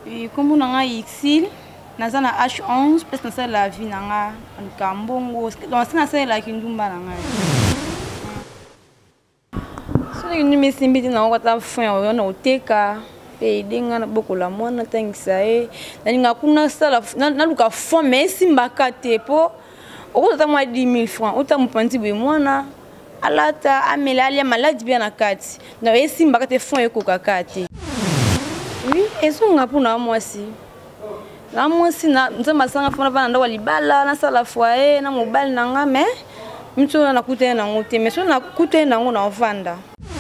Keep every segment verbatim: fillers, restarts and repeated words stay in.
Et comme on a Xil, naza na H onze, parce que ça la vie nanga en Kambongo, donc ça c'est la kindumba nanga. So ni me simbiti na ngota fanya ona uteka, pe denga na boko la mwana tangisa e, na ninga kuna sala na luka fome simbaka te po, okota mwa dix mille francs, ota mpanzi be mwana. Alata amela alia maladi bien na kati na esimba kate fond ekoka kati. Oui, eso ngapuna mwasi na mwasi na nzamba sanga fona bana ndo walibala na sala foyer na mobile na ngame mtu na kutena na ngote mais so na kutena na ngona ovanda.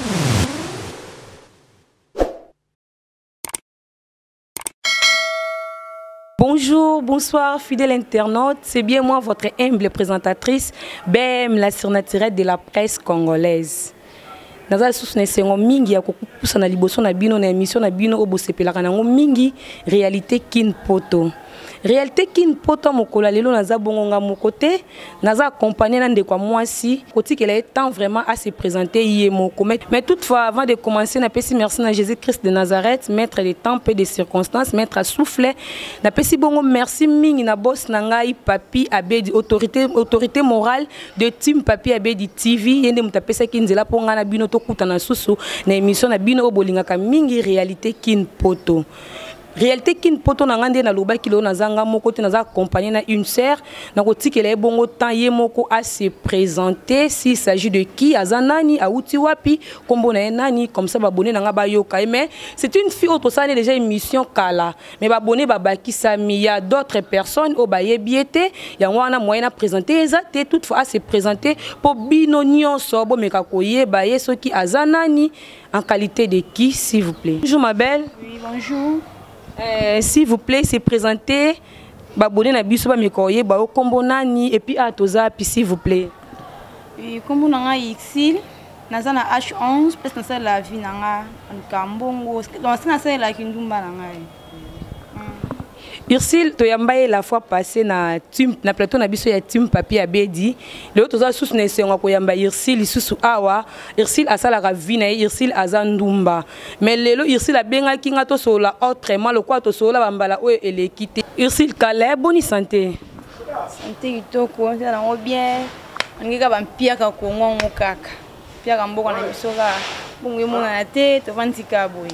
Bonjour, bonsoir, fidèles internautes. C'est bien moi, votre humble présentatrice, B M, la surnaturelle de la presse congolaise. Dans la source de mingi ya kokupusa na liboso na bino na émission na bino obosepelaka nango mingi réalité kin poto. Réalité kin poto mokola lelo naza bongonga mon côté, naza accompagné na ndeko mwasi, koti qu'elle est temps vraiment à se présenter yé moko. Mais toutefois avant de commencer na pesi merci na Jésus-Christ de Nazareth, maître des temps et des circonstances, maître à souffler. Na pesi bongo merci mingi na boss na ngai Papi Abedi, autorité autorité morale de team Papi Abedi T V, yende mutapesa kinzela ponga na bino to kutana susu na émission na bino obolingaka mingi réalité kin poto. Réalité kin poto na ngande na loba kilo na zanga moko te naza accompagné na une sœur na kotikela ebongo temps ye moko à se présenter s'il s'agit de qui azanani auti wapi kombo na nani comme ça babonné na nga bayoka mais c'est une fille autre ça déjà émission kala mais babonné babaki sami il y a d'autres personnes au baye biété ya wana moyen na présenter ezate toutefois à se présenter pour bino nyonso bo meka koye baye soki azanani en qualité de qui s'il vous plaît. Bonjour ma belle. Oui, bonjour. Euh, s'il vous plaît, c'est présenté. Babone na biso ba mikoye ba kombo nani et puis atoza puis s'il vous plaît. Oui, comme on a Xil, naza na H onze, parce que ça la vie nanga en Kambongo, donc ça c'est la kindumba nanga. Ursil to yambaye la fois passée na team na plateau na biso ya team Papi Abedi le toza sous na senga ko yamba Ursil susu awa Ursil asala ka vina Ursil azandumba mais lelo Ursil abenga kinga to sola autrement le quoi to sola bambala o elekite Ursil kale boni santé santé kitoko na ngo bien ngika bampia ka kongo kaka pia ka mboko na biso ka bongo mona na te to vantika boy.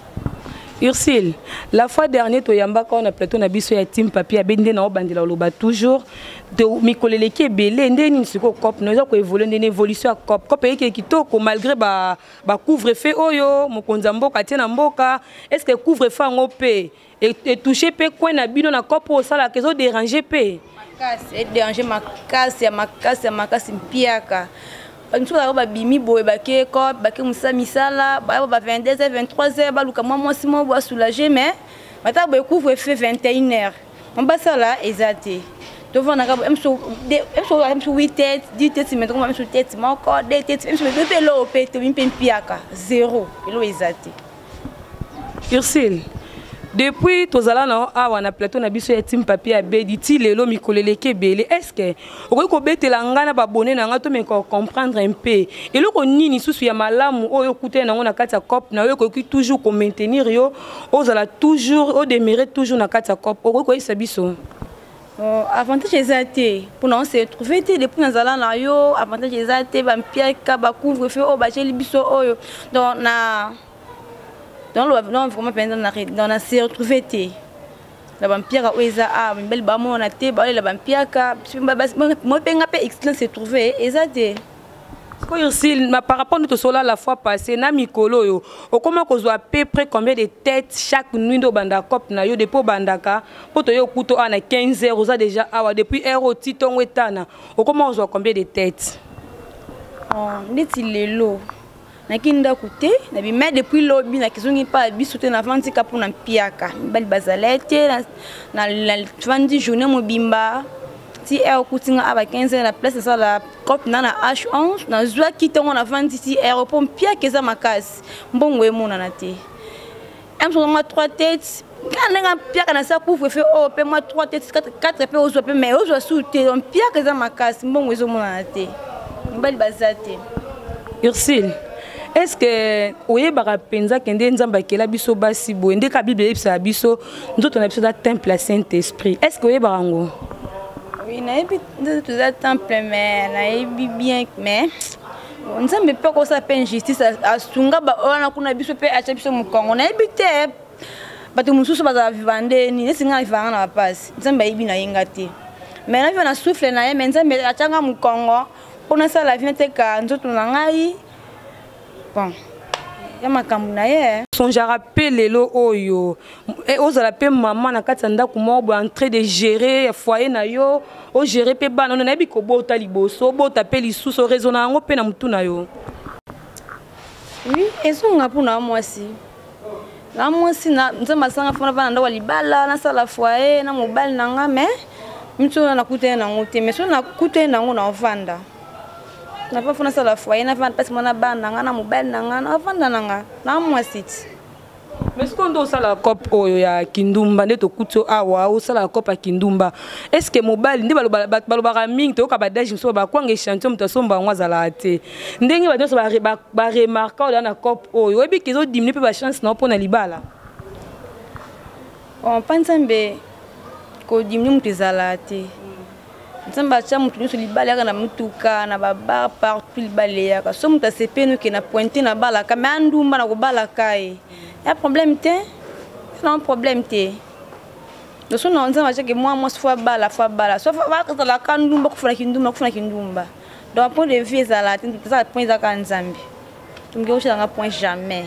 Ursil, la fois dernière, tu yamba quand on a plateau na biso ya team Papi Abedi na obandela loba toujours de mikolele ki belé ndeni siko cop nous ko évoluer ndeni évolution cop cop e ki kitoko malgré ba ba couvre-feu oyo mokonza mboka tia na mboka est-ce que couvre-feu ngo pe et toucher pe coin na bino na cop o sala kezo déranger pe makasi et déranger makasi ya makasi ya makasi mpiaka. Nous avons bimi boy baké ko baké musa misala ba ba vingt-deux heures vingt-trois heures ba luka moi moi si moi bois soulager mais mata ba couvre feu vingt et une heures on ba ça là exacté devant na ka em so em so em so huit têtes dix têtes mais comme em so tête moi encore deux têtes em so pe lo pe to mi piaka zéro lo exacté. Ursil depuis tozala na awa na plateau na biso ya team Papi Abedi ti lelo mikolele ke belé est-ce que okoki ko betela ngana ba bonné na ngato me ko comprendre un peu et loko nini susu ya malamu oyo kuté na ngona kati ya cop na oyo koki toujours ko maintenir yo ozala toujours o demeurer toujours na kati ya cop okoki ko isa biso. Oh, avantage exacté pour nous se trouver depuis nous allons na yo avantage exacté ba mpiaka ba couvre feu o ba jeli biso oyo donc na dans le vraiment pendant dans la se retrouver té la vampire oeza a une belle bamo na té ba la vampire ka moi penga pe excellent se trouver exacté ko Ursil ma par rapport notre sola la fois passée na mikolo yo o comment ko zo à peu près combien de têtes chaque nuit do banda cop na yo depuis bandaka poto yo kuto ana quinze heures oza déjà awa depuis heure titongo etana o comment on zo combien de têtes oh neti lelo na kinda kuté na bi mais depuis lobby na kizungi pa bisouté na venti ka pour na piaka bali bazalete na na vingt journée mobimba si er kutinga aba quinze heures la place ça la cop na na H onze na zwa kitongo na vingt si er pour piaka za makasi mbongo emona na te em so ma trois têtes quand nga piaka na sa couvre feu oh pe moi trois têtes quatre quatre pe ozo pe mais ozo souté on piaka za makasi mbongo ezo mona na te bali bazate. Ursil est-ce que oyebaka penza kende nzamba kela biso basi boye nde ka Bible ebisa biso nzoto na biso da temple à Saint-Esprit est-ce que oyebaka ngo? Oui, nayebi nzoto za temple mais nayebi bien mais nzambe pe ko sa pe injustice asunga ba ona kuna biso pe acha biso mukongo nayebi te bato mususu baza vivande ni nesinga vivanga na pasi nzambe ayebi na yenga te mais na vivana souffle na ye mais nzambe achanga mukongo pona sa la vie te ka nzoto na ngai bon ya makambo na ye sonjara pe lelo oyo e ozala pe maman na kati ndako mo en train de gérer foyer na yo o gérer pe bana na yebi ko bota liboso bota pe lisusu raisonna ngo pe na mutu na yo. Oui, ezonga pona mwasi na mwasi na nzamba sanga fona bana ndo libala na sala foyer na mobile na nga mais mtu na kutena na ngote mais so na kutena ngo na ovanda na pas fona sala foyer na vanda parce mona bana nga na mobile na nga na ovanda na nga na mwasi ti. Mais quand on sala cop oyo ya kindumba nde to kuto awa o sala cop a kindumba est-ce que mobile ndi balo balo ba mingi to ka ba dash so ba kwanga chantier mto somba ngwa zala te ndenge ba so ba ba remarquer na cop oyo ebi kizo diminuer pe ba chance na pona libala on pansambe ko diminuer mto zala te nzamba cha mtu nyuso libala yaka na mutuka na baba partout libala yaka so mtu asepenu ke na pointer na bala ka mais andumba na ko bala kai ya problème te non problème te de son on nzamba cha ke moi moi fois bala fois bala so va ka la kandumba ko funa kindumba ko funa kindumba donc point de vue za la te ça point za ka nzambe tumge o changa point jamais.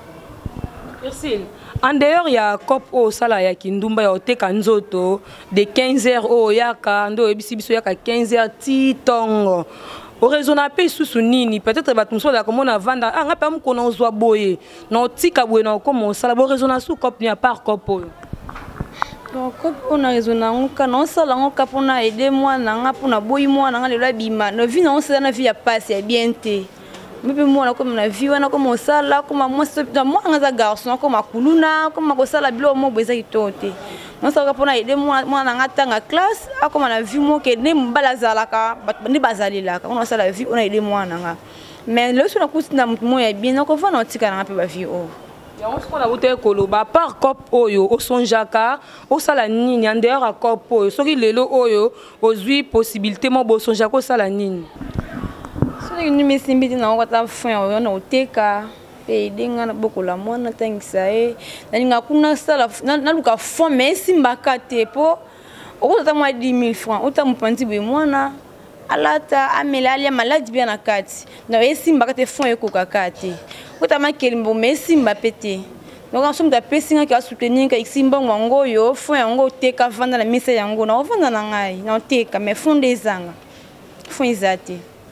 Merci. En dehors ya cop o sala ya kindumba ya oteka nzoto de quinze heures o yaka ndo ebisi biso yaka quinze heures ti tongo o raisonna pe susu nini peut-être ba tumso la comme on a vanda ah ngapa mu kono zwa boye na otika boye na comme sala bo raisonna su cop ni à part cop o donc cop on a raisonna ngoka non sala ngoka pona aider moi na nga pona boyi moi na nga le bima no vie non sala na vie ya passe ya bien te mais moi na comme na vie wana comme sala comme moi moi nga garçon comme kuluna comme ko sala bilo mo beza itote non sala pona aider moi moi na nga tanga classe a comme na vie mo ke ne mbala zalaka ni bazalila ka on sala vie on aider moi na nga mais le sur na kusina mo ya bien ko va na tika na pe ba vie o ya on se kona bote koloba par cop oyo o sonjaka o sala nini en dehors a cop oyo soki lelo oyo ozui possibilité mo bo sonjaka o sala nini soki ni mesimbi na ngo ta fin o na oteka pe dinga na bokola mwana tangisa e na ninga kuna sala na luka fond mais simba kate po o ta mwa dix mille francs o ta mpanzi be mwana alata amela ali maladi bien na kati na esimba kate fond ekoka kate o ta makelimbo mais simba pete donc en somme ta pesinga ki a soutenir ka isimba ngo yo fond yango teka vanda na misa yango na ovanda na ngai na teka mais fond ezanga fond izate.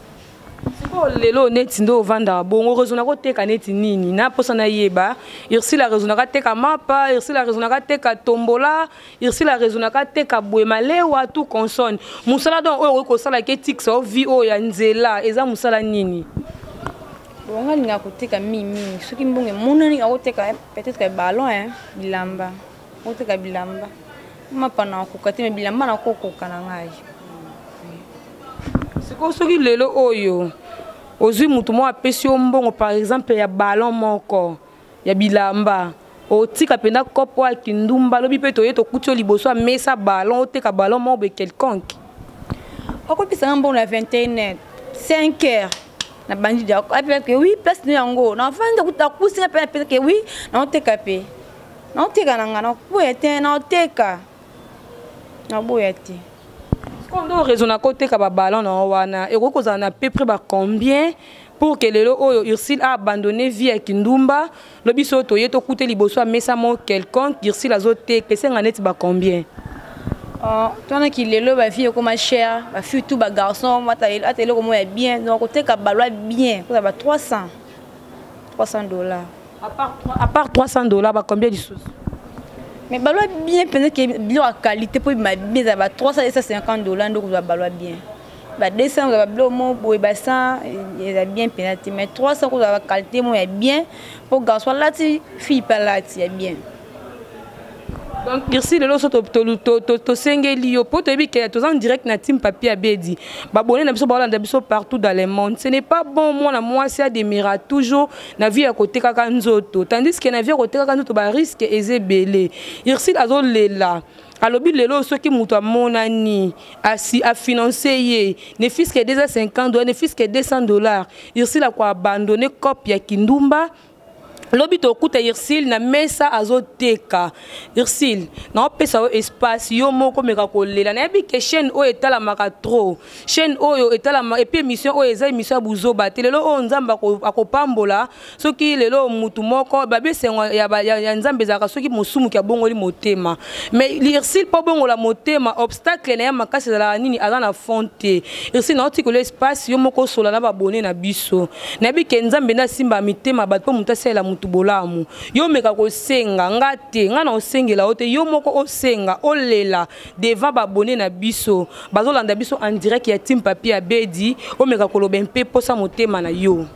Oh lelo neti ndo vanda bongo raisonna ko teka neti nini na posa na yeba irsi la raisonna ka teka mapa irsi la raisonna ka teka tombola irsi la raisonna ka teka bwema lewa tout consonne musala donc oyo ko sala ke tix o vi o ya nzela eza musala nini bonga ninga ko teka mimi soki mbonge mona ninga ko teka peut-être que ballon hein bilamba ko teka bilamba mapa na ko katime bilamba na ko ko kana ngai siko soki lelo oyo ozui mutu mo apesi mbongo par exemple ya ballon moko ya bilamba otika penda kopo ya kindumba lobi pe toye to kutio liboso mesa ballon oteka ballon mo be quelconque okopisa mbongo na vingt et une heures cinq heures na bandi dia après que oui place ni yango na vanda kutakusinga pe pe que oui na oteka pe na oteka na ngana ko ete na oteka na boyati. Quand on raisonne à côté que ballon na wana et ko za na peu près ba combien pour que lelo oyo Ursil a abandonné vie à Kindumba le biso to yeto coûter liboso mesa mo quelconque Ursil azote que c'est nganet ba combien oh tona ki lelo ba vie comme cher ba fille tout ba garçon mata atelo comme est bien donc côté ka balwa bien ko ba trois cents dollars à part à part trois cents dollars ba combien de sous mais balwa bien peut-être que bien la qualité pour ma bien ba trois cents et cinquante dollars donc ba balwa bien ba deux cents ba blo mo boy ba cent il a bien pénalité mais trois cents ko ba qualité mo est bien pour garçon là ti fille pas là ti est bien. Donc, ici, le lot, to sengeli yo, pour te dire que tu es en direct na team papier abedi. Babonné na biso balanda biso partout dans le monde. Ce n'est pas bon moi na moi c'est des miracles toujours na vie à côté kaka nzoto. Tandis que na vie à côté kaka nzoto ba risque ezebele. Ici azo lela. alobi lelo soki mutu amonani asi a financer ye ne fils que deux cent cinquante dollars ne fils que deux cents dollars ici la kwa abandonner copie ya kindumba lobi to kuta Irsil na mesa azoteka Irsil na opesa o espace yo moko meka kolela na yebi ke chaîne o etala maka trop chaîne oyo etala et puis émission o eza émission buzo bate lelo o nzamba akopambola soki lelo mutu moko babe sengo ya ya nzambe zaka soki musumu kya bongoli motema mais Irsil po bongola motema obstacle na ya makasi za nini azana fonte Irsil na otiko l'espace yo moko sola na babone na biso na yebi ke nzambe na simba mitema bat po mutasela tubolamu yo meka ko senga ngate ngana osengela ote yo moko osenga olela devant babone na biso bazolanda biso en direct ya team papier abedi o meka ko lobe mpe posa motema na yo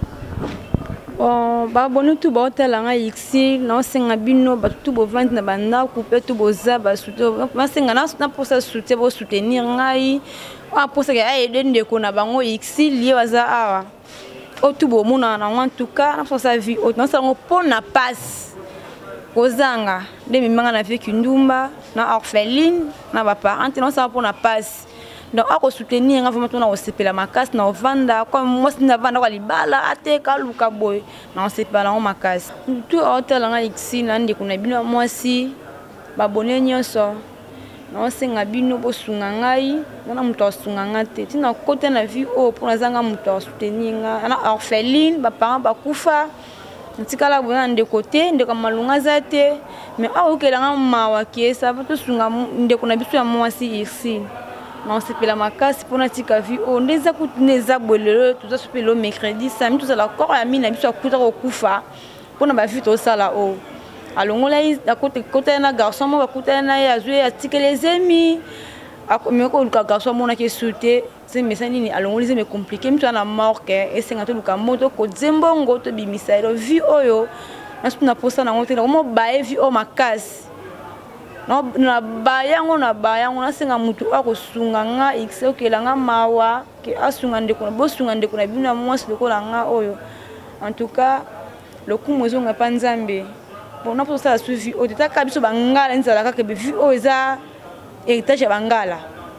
oh babone tu ba hotela nga ixi na osenga bino batu bo vente na banda couper tu boza ba soutenir basenga na na posa soutenir bo soutenir ngai a posa ke ay dende ko na bango ixi lié waza awa otubo muna na en tout cas na sa vie autant ça on pon na passe ozanga de mimanga na vie kindumba na orpheline na ba parents non ça pon na passe donc a ko soutenir nga vraiment na osepela makasi na ovanda comme moi na vanda kwa libala ateka luka boy na osepela ngo makasi tout hotel nga ixi na ndi kuna bino mwasi babone nyonso na osenga bino bosunga ngai na mutu asunga ngate tina kote na vie o pour nazanga mutu soutenir nga na orpheline ba parents bakufa ntikala bona nde côté nde kamalunga zate mais a okela nga mawa kiesa ba to sunga nde kuna biso ya mwasi ici na osepela makasi pona tika vie o ndeza kutineza bolelo tuza sopelo mercredi samedi tuza la corps ya mina biso akuta kokufa pona ba vie to sala o alongola à côté côté na garçon mo bakuta na ya zwe atike les amis akomeko luka garçon mo na ke souté c'est mais ça nini alongola c'est me compliqué mtu na morke et c'est ngato luka moto ko zembongo to bimisairo vi oyo na na posa na ngote na mo bae vi o makasi no na bayango na bayango na senga mutu akosunga nga x okela nga mawa ke asunga ndeko na bosunga ndeko na bina mwasi lokola nga oyo en tout cas le coup mozo nga panzambe bon na posa suivi o tata kabiso bangala nzala kaka be vu o eza héritage bangala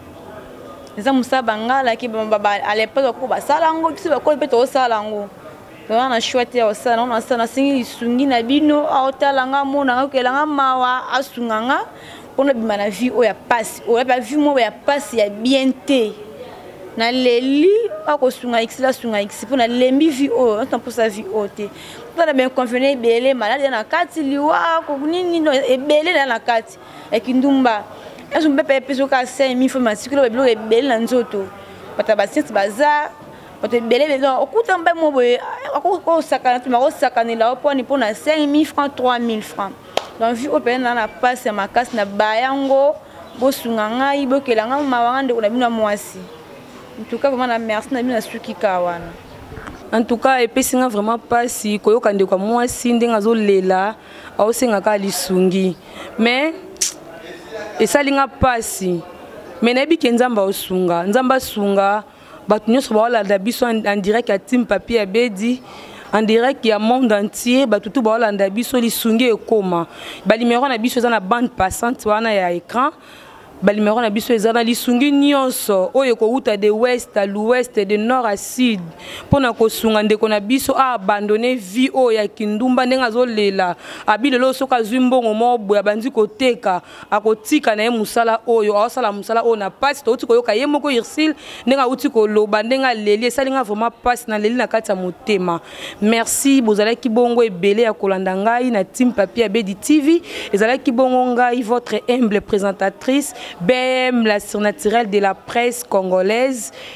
eza musa bangala ki baba à l'époque ko basala ngo biso ko peto osala ngo to na chouette ya osala na sana singi sungi na bino a otala nga mona nga kela nga mawa asunga nga pona bima na vie o ya passe o ya vie mo ya passe ya bienté na leli akosunga x la sunga x pona lembi vie o on pour sa vie o te pona ben convenir belé malade na kati liwa ko nini no e belé na kati e kindumba aso mpepe peso ka cinq mille francs masikolo belo e belé na nzoto pata basisi baza pata belé belé okuta mbe mo boye ko sakana tu ma ko sakana la poni pona cinq mille francs trois mille francs donc vie o pe na na passe makasi na bayango bosunga ngai bokelanga mawanga ndeko na bino mwasi. En tout cas, vraiment, merci na bina suki kawana. En tout cas, et puis c'est vraiment pas si koyo kande kwa moi si ndenga zo lela au senga ka lisungi. Mais et ça linga pasi. Mais na bi kenzamba osunga, nzamba sunga, batu nyoso ba wala da biso en direct à team papier abedi. En direct, il y a monde entier, bah tout ba wala da biso lisungi e koma. Ba numéro na biso za na bande passante wana ya écran. Balimero na biso ezana lisungi nyonso oyo ko uta de ouest à l'ouest de nord à sud pona ko sunga ndeko na biso a abandonner vie o ya kindumba ndenga zolela abilelo soka zwimbongo mobo ya banzi ko teka akotika na ye musala oyo asala musala o na passe to utiko yoka yemoko Irsil ndenga utiko loba ndenga leli esalinga vraiment passe na leli na kata motema. Merci bozala ki bongo ebele ya kolanda ngai na team papier abedi T V ezala ki bongo ngai votre humble présentatrice B M, la surnaturelle de la presse congolaise.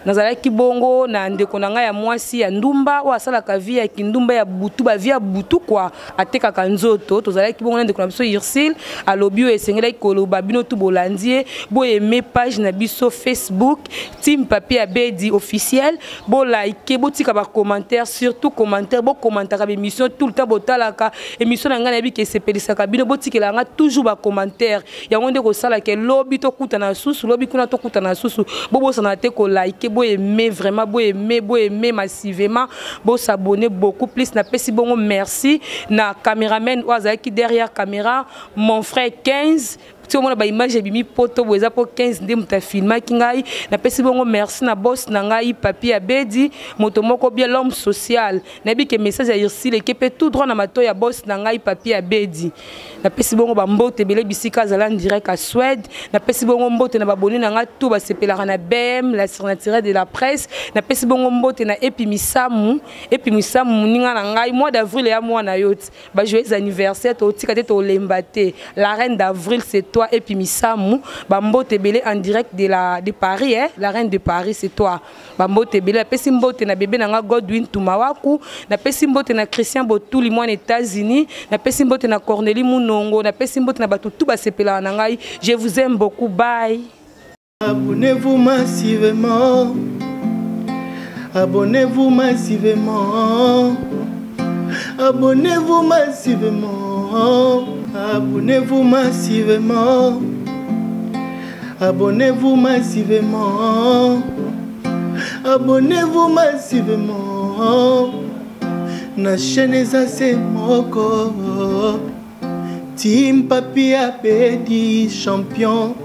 nazalaki bongo na ndeko na ngai ya mwasi ya ndumba o asalaka vie ya kindumba ya butu ba vie ya butu kwa atekaka nzoto tozalaki bongo na ndeko na biso Ursule alobi o esengela koloba bino tu bolandie bo aimer page na biso Facebook Team Papi Abedi officiel bo like bo tika ba commentaire surtout commentaire bo commentaire ba émission tout le temps botalaka émission na ngai na bi ke sepelisaka bino bo tikela nga toujours ba commentaire yango ndeko sala ke lobi to kuta na susu lobi kuna to kuta na susu bo bo sana te ko like bo aimer vraiment bo aimer bo aimer massivement bo s'abonner beaucoup plus na pesi bongo merci na caméraman oza qui derrière caméra mon frère quinze tu vois ba image bimi poto boza po quinze ndé muta filma kingai na pesi bongo merci na boss na ngai Papi Abedi moto moko bien l'homme social na bi ke message ya Ursule ke pe tout droit na mato ya boss na ngai Papi Abedi na pesi bongo ba mbote bele bisika zala en direct à Suède na pesi bongo mbote na baboni na ngai tout ba sepelaka na B M la signature de la presse na pesi bongo mbote na Epimisamu Epimisamu ninga na ngai mois d'avril ya mois na yot ba joyeux anniversaire to tika te to lembate la reine d'avril c'est toi et puis Missamou Bambo Tebele en direct de la de Paris hein la reine de Paris c'est toi Bambo Tebele na pesi mbote na bébé na Godwin Tumawaku na pesi mbote na Christian Botuli moi aux États-Unis na pesi mbote na Cornélie Munongo na pesi mbote na batu tout ba sepela na ngai je vous aime beaucoup bye abonnez-vous massivement abonnez-vous massivement abonnez-vous massivement abonnez-vous massivement abonnez-vous massivement abonnez-vous massivement na chaîne za Semoko Team Papi Abedi champion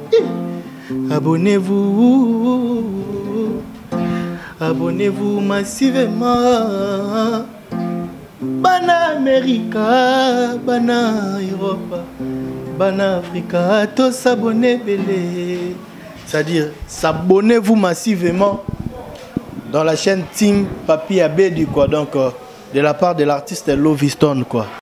abonnez-vous abonnez-vous massivement Bana America, Bana Europe, Bana Africa, tous s'abonner belé. C'est-à-dire, s'abonnez-vous massivement dans la chaîne Team Papi Abedi quoi. Donc, euh, de la part de l'artiste Loviston quoi.